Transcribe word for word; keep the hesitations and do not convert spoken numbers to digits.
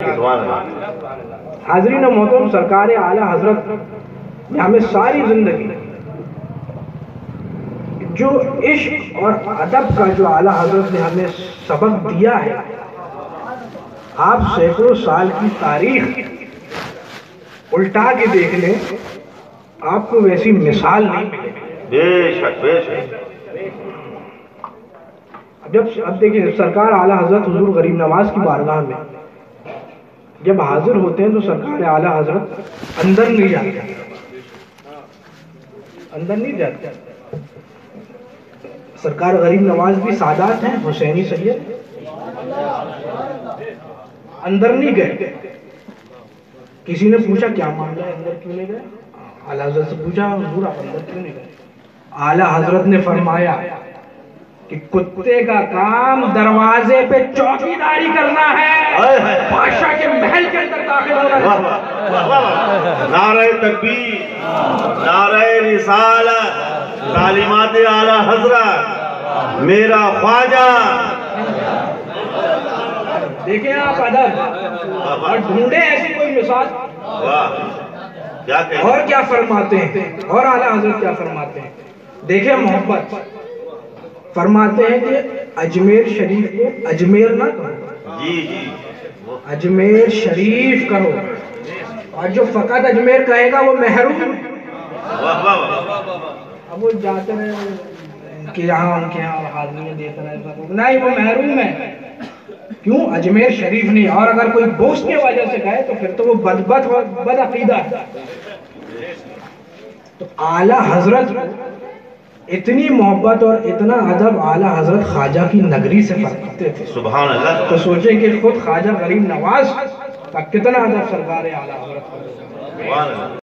حاضرین محترم، سرکار اعلیٰ حضرت نے ہمیں ساری زندگی جو عشق اور ادب کا جو اعلیٰ حضرت نے ہمیں سبق دیا ہے، آپ سینکڑوں سال کی تاریخ الٹا کے دیکھ لیں، آپ کو ویسی مثال نہیں ملے گی۔ بے شک بے شک۔ جب اب دیکھیں، سرکار اعلیٰ حضرت حضور غریب نواز کی بارگاہ میں جب حاضر ہوتے ہیں تو سرکار اعلیٰ حضرت اندر نہیں جاتے اندر نہیں جاتے سرکار غریب نواز بھی سادات ہیں، حسینی سید، اندر نہیں گئے۔ کسی نے پوچھا کیا معاملہ ہے، اندر کیوں نہیں گئے؟ اعلیٰ حضرت سے پوچھا، حضور آپ اندر کیوں نہیں گئے؟ اعلیٰ حضرت نے فرمایا کہ کتے کا کام دروازے پہ چوکی داری کرنا ہے، بادشاہ کے محل کے اندر داخل ہونا ہے۔ نعرہ تکبیر، نعرہ رسالت، تعلیمات اعلیٰ حضرت، میرا خواجہ۔ دیکھیں آپ ادب اور ڈھونڈے ایسی کوئی مثال۔ اور کیا فرماتے ہیں، اور اعلیٰ حضرت کیا فرماتے ہیں؟ دیکھیں محبت، فرماتے ہیں کہ اجمیر شریف کو اجمیر نہ کرو، جی جی اجمیر شریف کرو، اور جو فقط اجمیر کہے گا وہ محروم ہے۔ اب وہ جاتے ہیں کہ یہاں ان کے یہاں حاضریاں دیتا رہے، نہیں وہ محروم ہے۔ کیوں؟ اجمیر شریف نہیں۔ اور اگر کوئی بغض کی وجہ سے کہے تو پھر تو وہ بدبخت اور بد عقیدہ ہے۔ تو اعلیٰ حضرت اتنی محبت اور اتنا ادب اعلیٰ حضرت خواجہ کی نگری سے فرماتے تھے، سبحان اللہ۔ تو سوچیں کہ خود خواجہ غریب نواز کا کتنا ادب سرکار اعلیٰ حضرت۔